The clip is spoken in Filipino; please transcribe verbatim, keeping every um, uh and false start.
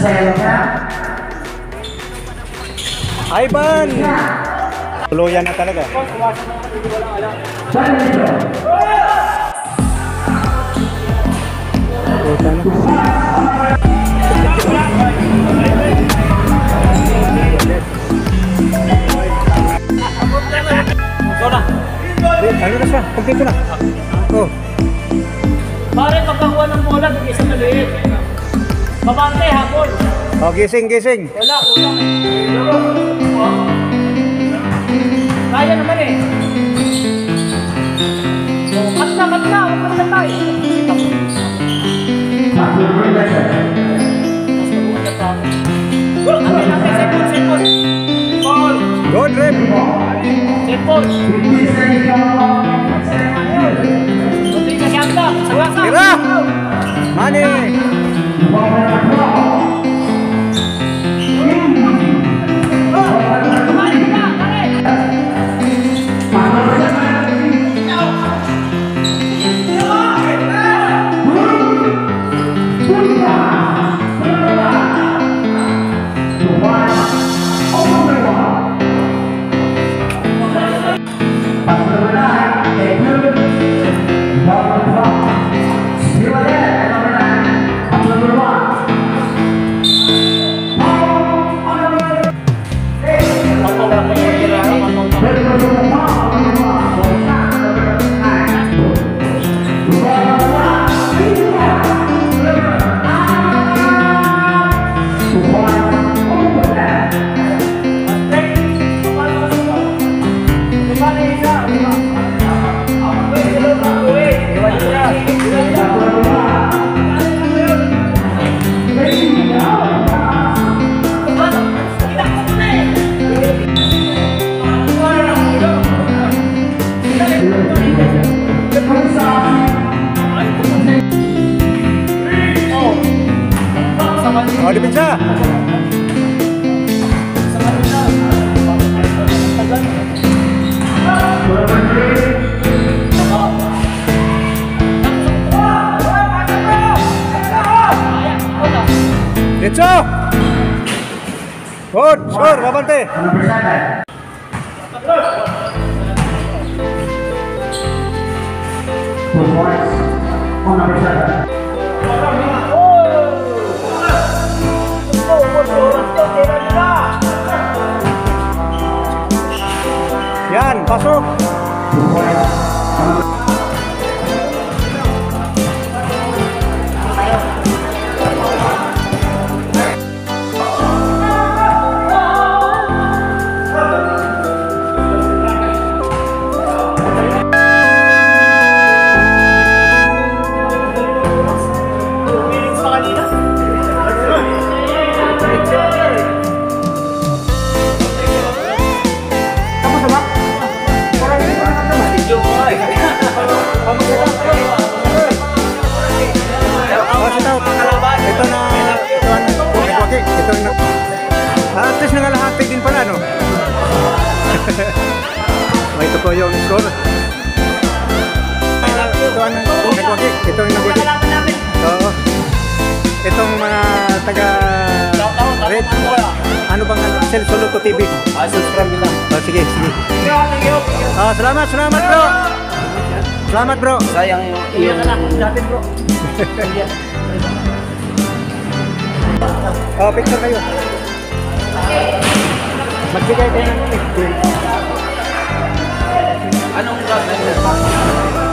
Ivan! Tuluyan na talaga. Puta na. Ano na siya? Pagkito na. Oh. Pare, pagkakuha ng bola, bigay sa maliit. Babante, hapon. Oh, gising, gising. Wala, ulang. Kaya naman eh. Oh, kat na, kat na. Huwag ka na tayo. Ano yun natin? Sepon, sepon. Sepon. Good rip. Sepon. Kunti ka siyanda. Sawasa. Tira! Mani! Oh, depensa. Derecho. Good, sure, babante. Yan, pasok. May ito po yung score. Ito ang nagwagi. Ito ang nagwagi. Oo. Itong mga taga Red. Ano bang Cell Soluto T V? Ah, subscribe nila. Oh, sige, sige. Ah, salamat, salamat bro. Salamat bro. Sayang yung natin bro. Oh, picture kayo. Magbigay kayo ng picture. Anong vlog na